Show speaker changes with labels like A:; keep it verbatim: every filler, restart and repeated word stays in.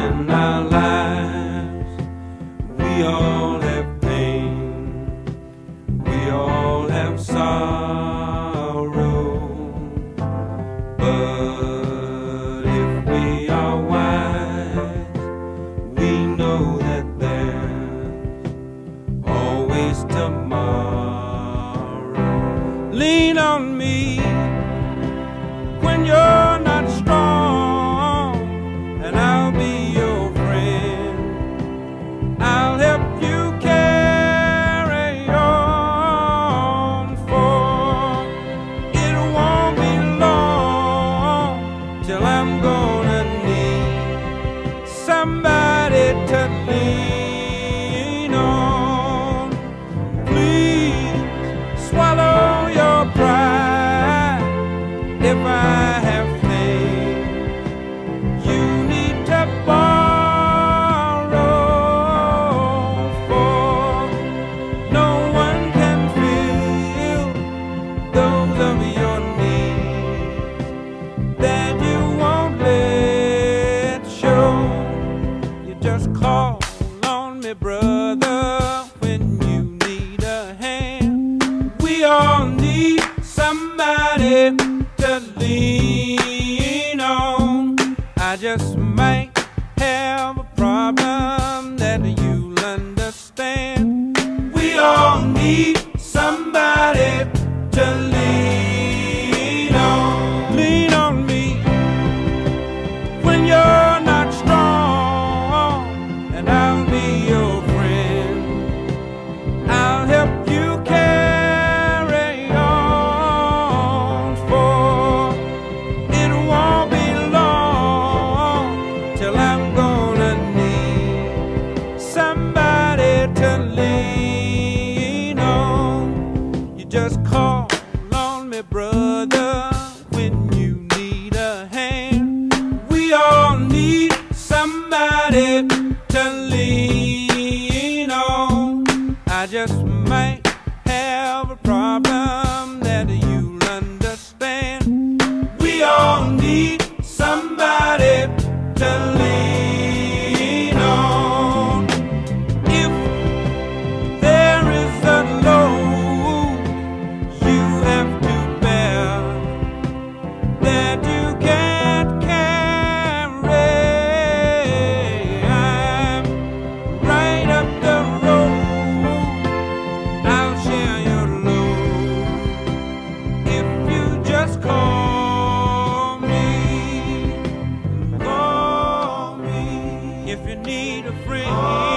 A: in our lives. We all have pain, we all have sorrow, but if we are wise, we know that there's always tomorrow. Lean on me when you're not strong, and I'll be your friend. I'll help you carry on, for it won't be long till I'm gonna need somebody to lean on. Please swallow your pride if I have things you need to borrow, for no one can fill those of your needs that you won't let show. You just call on me, brother, when you need a hand. We all need somebody to lean on. I just might have a problem that you'll understand. We all need somebody to lean on. Lean on me when you're not strong, and I'll be your friend. I'll help you carry on, for it won't be long till I'm gonna need somebody to lean on. You just call on me, brother, when you need a hand. We all need somebody to lean on. I just might have a problem that you'll understand. We all need somebody to lean on. If there is a load you have to bear that you can't carry, I'm right up the road. I'll share your load if you just call me. Call me if you need a friend.